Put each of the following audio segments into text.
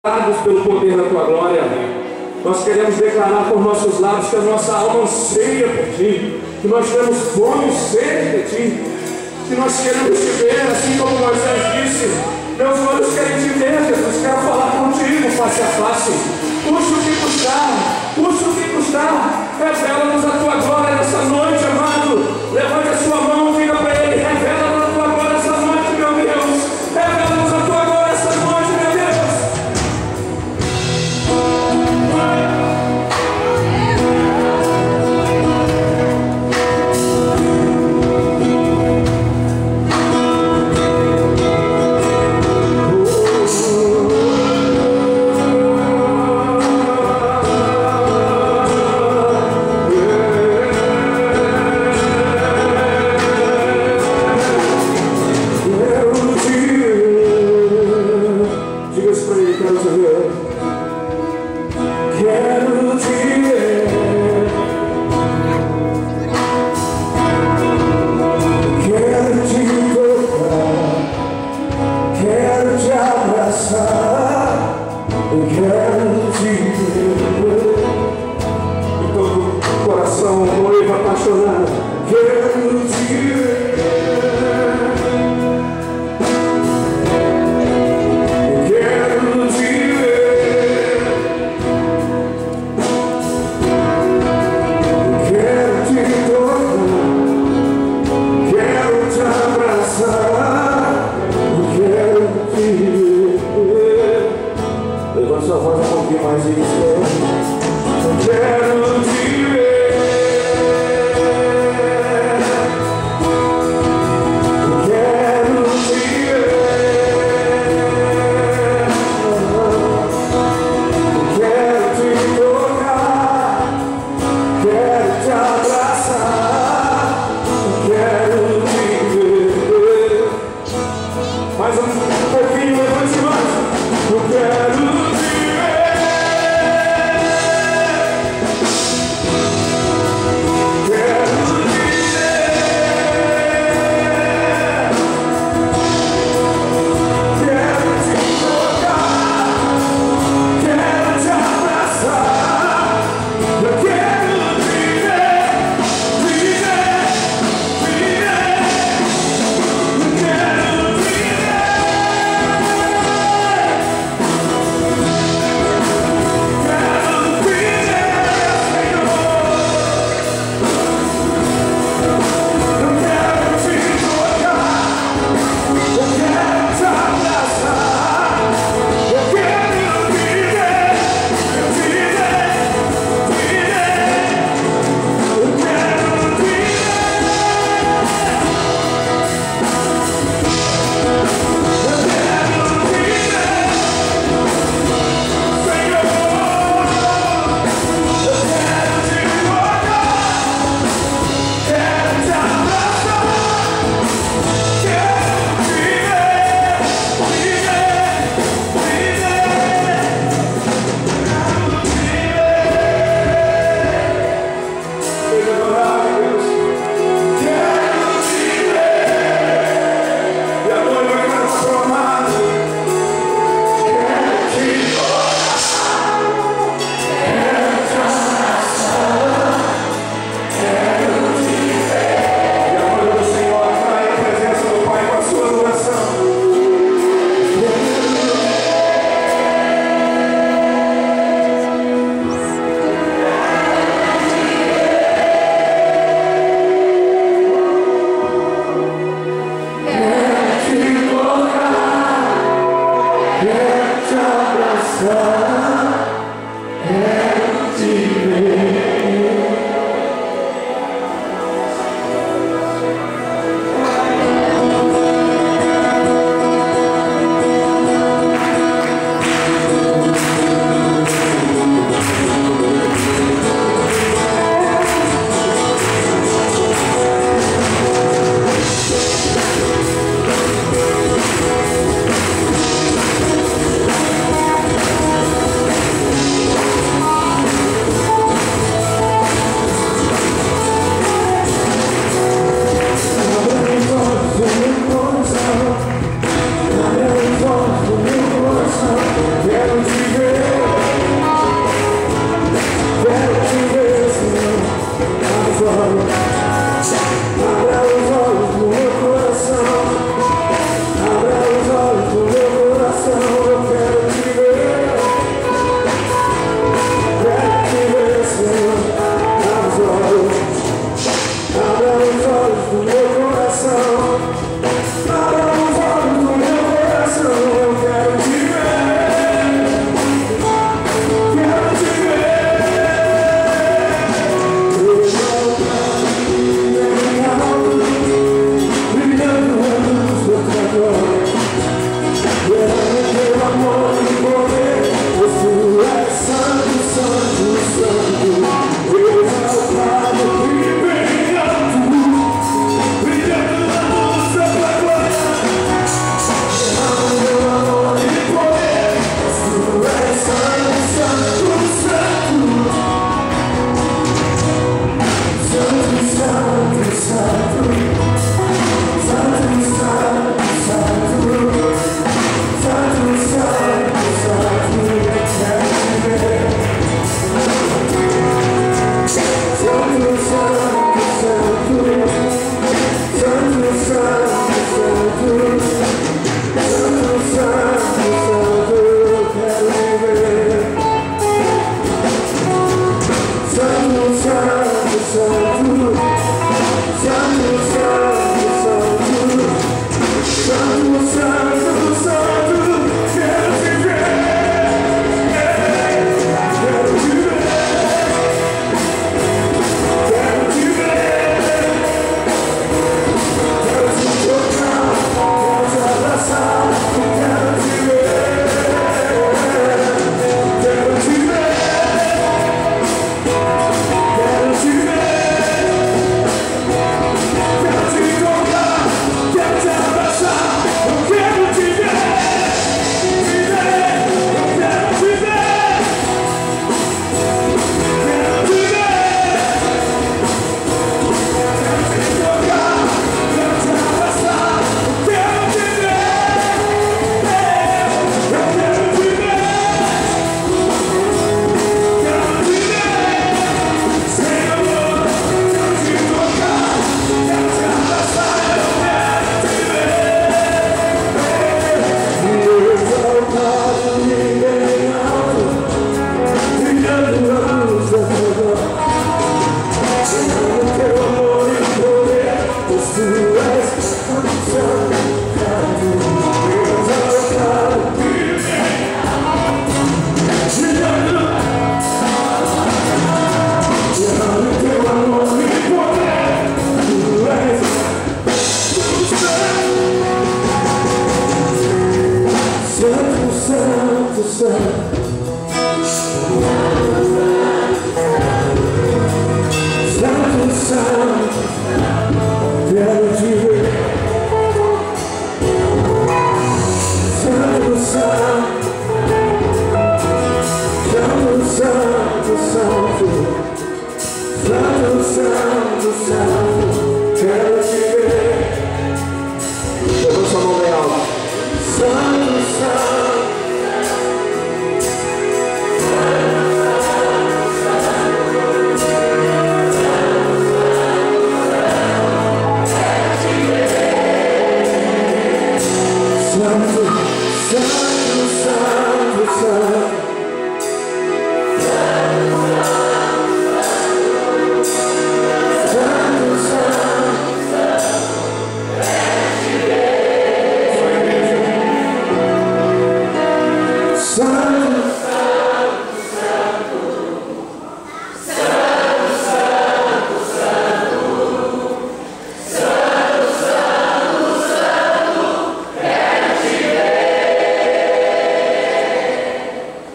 Pelo poder da tua glória, nós queremos declarar por nossos lábios que a nossa alma anseia por ti, que nós temos fome e sede de ti, que nós queremos te ver, assim como Moisés disse: meus olhos querem te ver, Jesus, quero falar contigo face a face. Custe o que custar, custe o que custar, revela-nos a tua glória nessa noite, amado. Levante a sua mão, diga para ele: revela-nos a tua glória essa noite, meu Deus. Revela-nos a tua glória essa noite, meu Deus. santo, santo. Santo, santo, quero te ver. Santo, santo, santo, santo, santo. Santo, santo, santo, quero te ver. Levanta sua mão bem alta. Santo, santo. Santo, santo, santo, santo.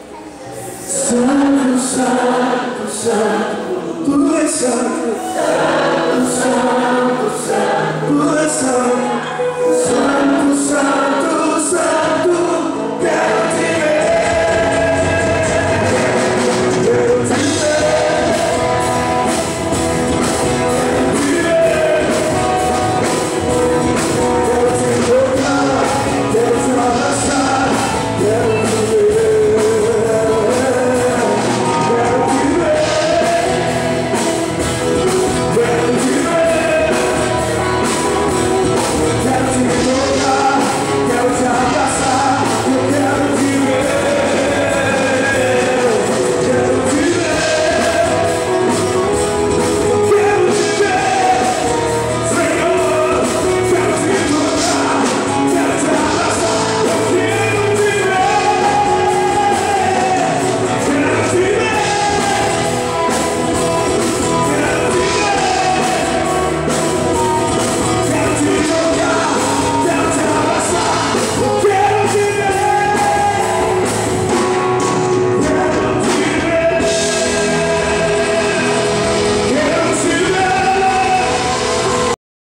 Santo, santo, santo, tu és santo.